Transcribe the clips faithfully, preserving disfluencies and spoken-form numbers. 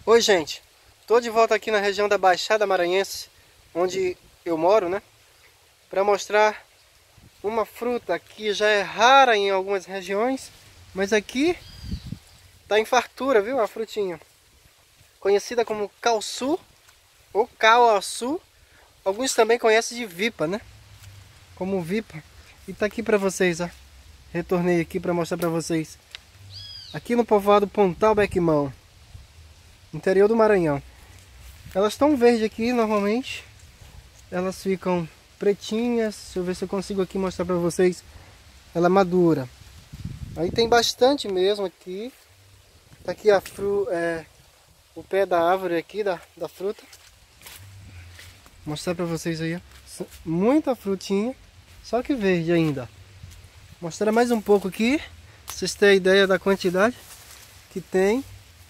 Oi, gente, estou de volta aqui na região da Baixada Maranhense, onde eu moro, né? Para mostrar uma fruta que já é rara em algumas regiões, mas aqui tá em fartura, viu? A frutinha, conhecida como cauçu ou cauaçu. Alguns também conhecem de vipa, né? Como vipa. E tá aqui para vocês, ó. Retornei aqui para mostrar para vocês. Aqui no povoado Pontal Bequimão, interior do Maranhão. Elas estão verdes aqui normalmente. Elas ficam pretinhas. Deixa eu ver se eu consigo aqui mostrar para vocês. Ela madura. Aí tem bastante mesmo aqui. Tá aqui a fru, é, o pé da árvore aqui, da, da fruta. Vou mostrar para vocês aí, ó. Muita frutinha, só que verde ainda. Vou mostrar mais um pouco aqui, pra vocês terem ideia da quantidade que tem.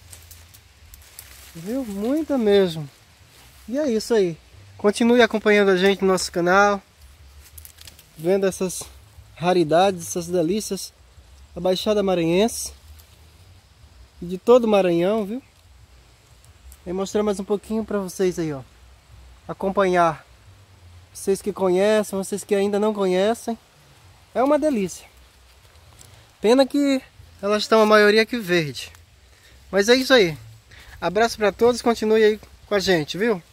Viu? Muita mesmo. E é isso aí. Continue acompanhando a gente no nosso canal, vendo essas raridades, essas delícias da Baixada Maranhense e de todo o Maranhão, viu? Vou mostrar mais um pouquinho para vocês aí, ó. Acompanhar. Vocês que conhecem, vocês que ainda não conhecem. É uma delícia. Pena que elas estão a maioria aqui verde. Mas é isso aí. Abraço para todos, continue aí com a gente, viu?